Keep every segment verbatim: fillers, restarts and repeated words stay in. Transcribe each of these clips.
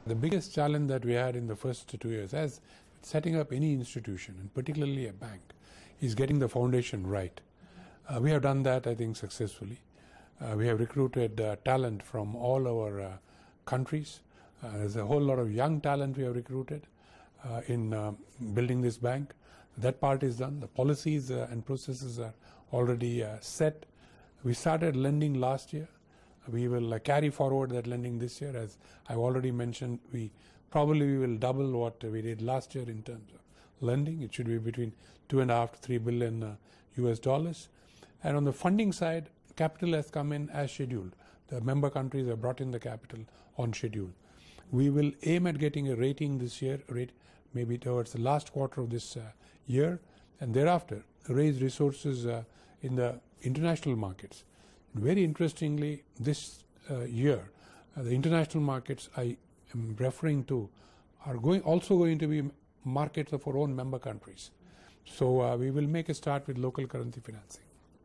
The biggest challenge that we had in the first two years, as setting up any institution, and particularly a bank, is getting the foundation right. Uh, we have done that, I think, successfully. Uh, we have recruited uh, talent from all our uh, countries. Uh, there's a whole lot of young talent we have recruited uh, in uh, building this bank. That part is done. The policies uh, and processes are already uh, set. We started lending last year. We will uh, carry forward that lending this year. As I've already mentioned, we probably we will double what we did last year in terms of lending. It should be between two and a half to three billion uh, U S dollars. And on the funding side, capital has come in as scheduled. The member countries have brought in the capital on schedule. We will aim at getting a rating this year, rate maybe towards the last quarter of this uh, year, and thereafter raise resources uh, in the international markets. Very interestingly, this uh, year, uh, the international markets I am referring to are going also going to be markets of our own member countries. So uh, we will make a start with local currency financing.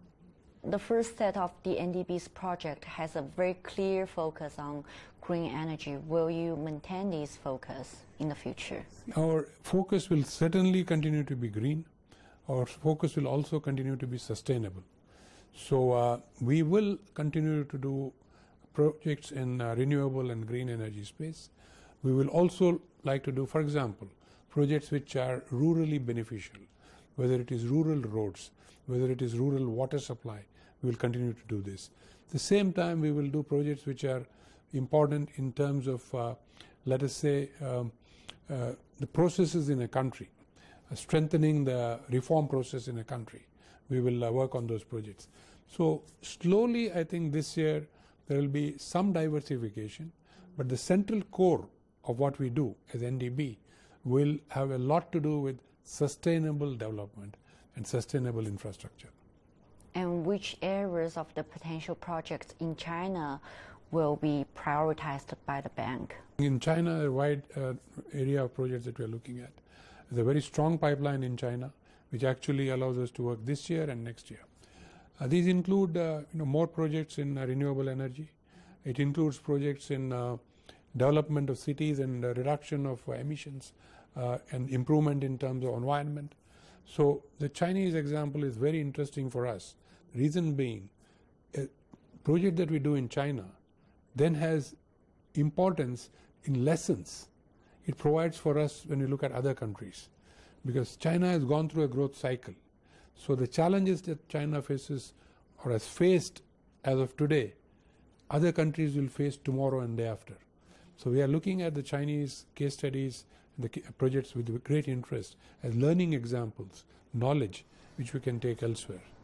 The first set of the N D B's project has a very clear focus on green energy. Will you maintain this focus in the future? Our focus will certainly continue to be green. Our focus will also continue to be sustainable. So uh, we will continue to do projects in uh, renewable and green energy space. We will also like to do, for example, projects which are rurally beneficial, whether it is rural roads, whether it is rural water supply. We will continue to do this. At the same time, we will do projects which are important in terms of, uh, let us say, um, uh, the processes in a country, uh, strengthening the reform process in a country. We will uh, work on those projects. So slowly, I think this year there will be some diversification, but the central core of what we do as N D B will have a lot to do with sustainable development and sustainable infrastructure. And which areas of the potential projects in China will be prioritized by the bank? In China, a wide uh, area of projects that we are looking at. There's a very strong pipeline in China, which actually allows us to work this year and next year. Uh, these include uh, you know, more projects in uh, renewable energy. It includes projects in uh, development of cities and uh, reduction of uh, emissions uh, and improvement in terms of environment. So the Chinese example is very interesting for us. Reason being, a project that we do in China then has importance in lessons it provides for us when we look at other countries, because China has gone through a growth cycle. So the challenges that China faces or has faced as of today, other countries will face tomorrow and day after. So we are looking at the Chinese case studies and the projects with great interest as learning examples, knowledge which we can take elsewhere.